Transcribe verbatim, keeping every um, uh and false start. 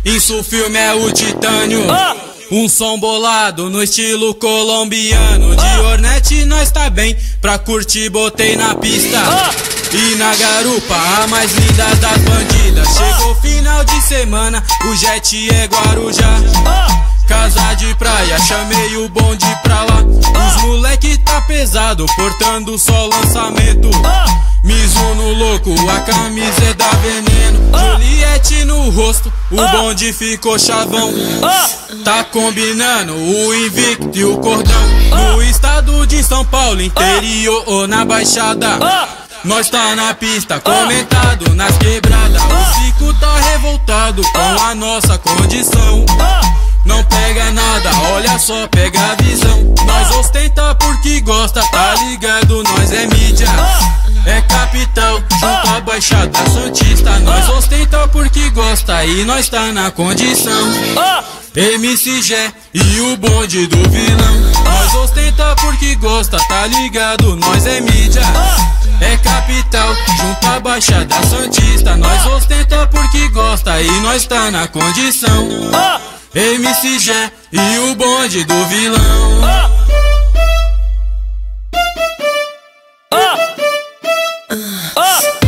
Isso o filme é o Titânio. Um som bolado no estilo colombiano. De Hornet nós tá bem, pra curtir botei na pista. E na garupa, a mais linda das bandidas. Chegou final de semana, o jet é Guarujá. Casa de praia, chamei o bonde pra lá. Os moleque tá pesado, portando só lançamento. Mizuno louco, a camisa é da Veneno. Juliette no rosto, o bonde ficou chavão. Tá combinando o invicto e o cordão. No estado de São Paulo, interior ou na Baixada, nós tá na pista, comentado nas quebradas. O Zico tá revoltado com a nossa condição. Não pega nada, olha só, pega a visão. Nós ostenta porque gosta, tá ligado? Nós é mídia, é capital, junto à Baixada Santista. Nós ostenta porque gosta e nós tá na condição. M C G e o bonde do vilão. Nós ostenta porque gosta, tá ligado? Nós é mídia, é capital, junto à Baixada Santista. Nós ostenta porque gosta e nós tá na condição. M C G e o bonde do vilão. Uh, uh, uh.